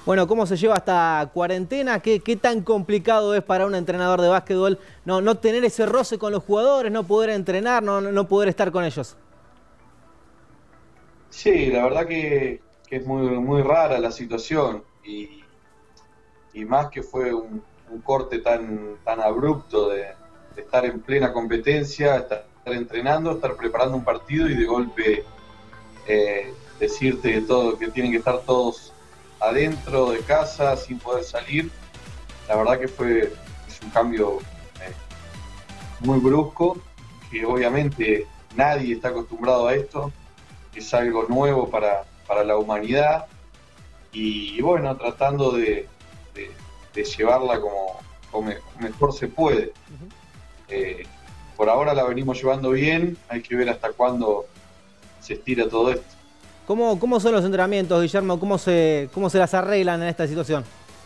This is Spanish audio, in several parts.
Bueno, ¿cómo se lleva esta cuarentena? ¿Qué tan complicado es para un entrenador de básquetbol no tener ese roce con los jugadores, no poder entrenar, no poder estar con ellos? Sí, la verdad que es muy rara la situación y más que fue un corte tan abrupto de estar en plena competencia, estar entrenando, estar preparando un partido y de golpe decirte todo, que tienen que estar todos adentro de casa sin poder salir. La verdad que es un cambio eh, muy brusco, que obviamente nadie está acostumbrado a esto, es algo nuevo para la humanidad y bueno, tratando de, de llevarla como mejor se puede. Eh, por ahora la venimos llevando bien, hay que ver hasta cuándo se estira todo esto. ¿Cómo son los entrenamientos, Guillermo? ¿Cómo se las arreglan en esta situación?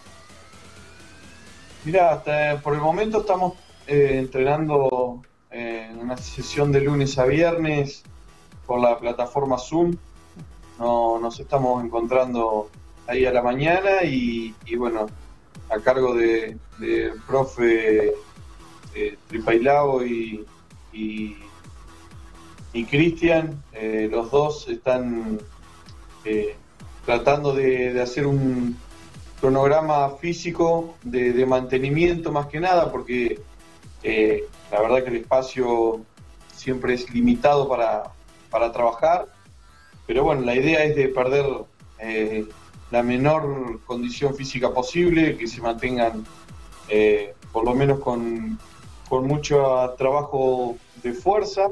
Mirá, hasta por el momento estamos entrenando en una sesión de lunes a viernes por la plataforma Zoom. No, nos estamos encontrando ahí a la mañana y bueno, a cargo de profe Tripailao y, y Cristian, los dos están eh, tratando de hacer un cronograma físico de mantenimiento más que nada, porque la verdad que el espacio siempre es limitado para trabajar, pero bueno, la idea es de perder eh, la menor condición física posible, que se mantengan por lo menos con mucho trabajo de fuerza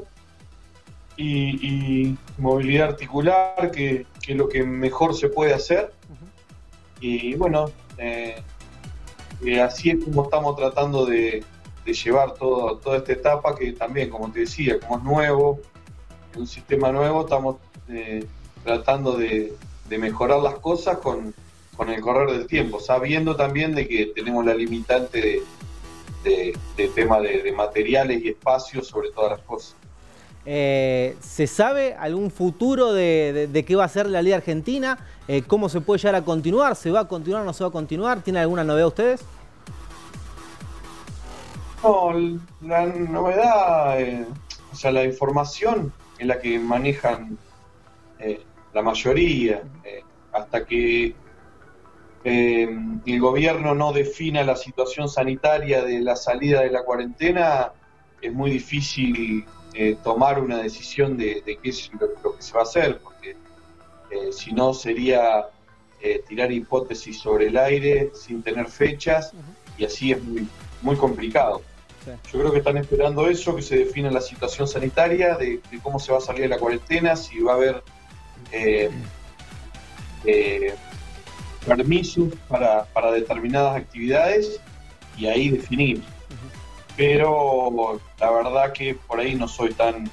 y movilidad articular, que es lo que mejor se puede hacer. Y bueno, así es como estamos tratando de llevar toda esta etapa, que también, como te decía, como es nuevo, un sistema nuevo, estamos tratando de mejorar las cosas con el correr del tiempo, sabiendo también de que tenemos la limitante de tema de materiales y espacios sobre todas las cosas. ¿Se sabe algún futuro de qué va a ser la Liga Argentina? ¿Cómo se puede llegar a continuar? ¿Se va a continuar o no se va a continuar? ¿Tienen alguna novedad ustedes? No, la novedad, o sea, la información en la que manejan la mayoría, hasta que el gobierno no defina la situación sanitaria de la salida de la cuarentena, es muy difícil tomar una decisión de qué es lo que se va a hacer, porque si no sería tirar hipótesis sobre el aire sin tener fechas, y así es muy complicado. Sí. Yo creo que están esperando eso, que se defina la situación sanitaria, de cómo se va a salir de la cuarentena, si va a haber eh, eh, permisos para determinadas actividades y ahí definir. Pero la verdad que por ahí no soy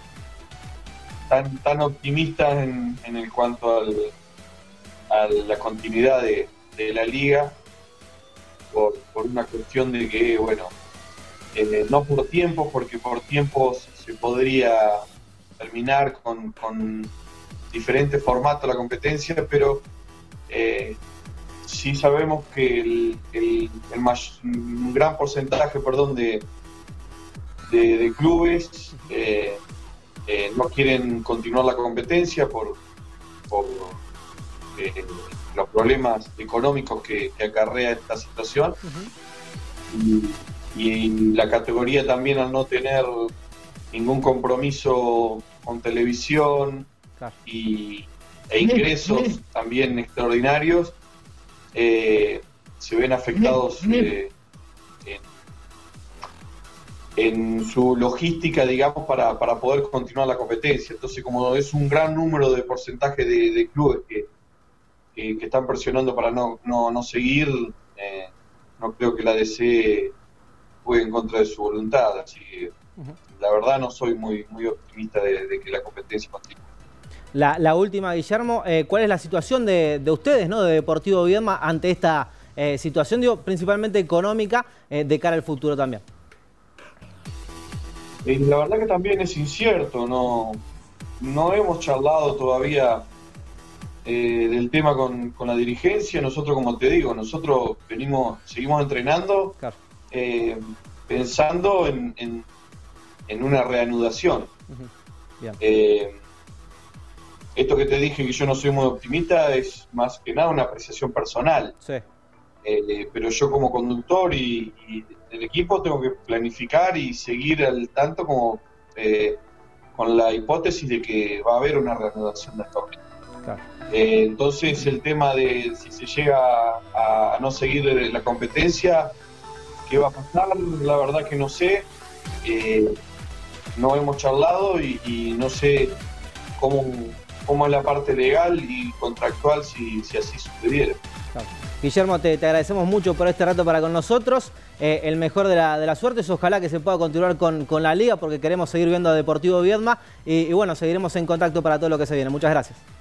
tan optimista en el cuanto a la continuidad de la liga, por una cuestión de que, bueno, no por tiempo, porque por tiempos se podría terminar con diferentes formatos de la competencia, pero sí sabemos que un gran porcentaje, perdón, de clubes no quieren continuar la competencia por los problemas económicos que acarrea esta situación. Y la categoría también, al no tener ningún compromiso con televisión Claro. e ingresos también extraordinarios, se ven afectados en su logística, digamos, para poder continuar la competencia. Entonces, como es un gran número de porcentaje de clubes que están presionando para no seguir, no creo que la DC juegue en contra de su voluntad. Así que la verdad no soy muy optimista de que la competencia continúe. La última, Guillermo, ¿cuál es la situación de ustedes, ¿no? De Deportivo Viedma ante esta situación, digo, principalmente económica, de cara al futuro también? La verdad que también es incierto, no hemos charlado todavía del tema con la dirigencia. Nosotros, como te digo, nosotros seguimos entrenando, Claro. pensando en una reanudación. Ujú. Bien. Esto que te dije, que yo no soy muy optimista, es más que nada una apreciación personal. Sí. Pero yo como conductor y del equipo tengo que planificar y seguir al tanto como con la hipótesis de que va a haber una reanudación del torneo. Claro. Entonces el tema de si se llega a no seguir la competencia, ¿qué va a pasar? La verdad que no sé. No hemos charlado y no sé cómo es la parte legal y contractual si así sucediera. Claro. Guillermo, te agradecemos mucho por este rato para con nosotros. El mejor de las suertes. Ojalá que se pueda continuar con la liga, porque queremos seguir viendo a Deportivo Viedma. Y bueno, seguiremos en contacto para todo lo que se viene. Muchas gracias.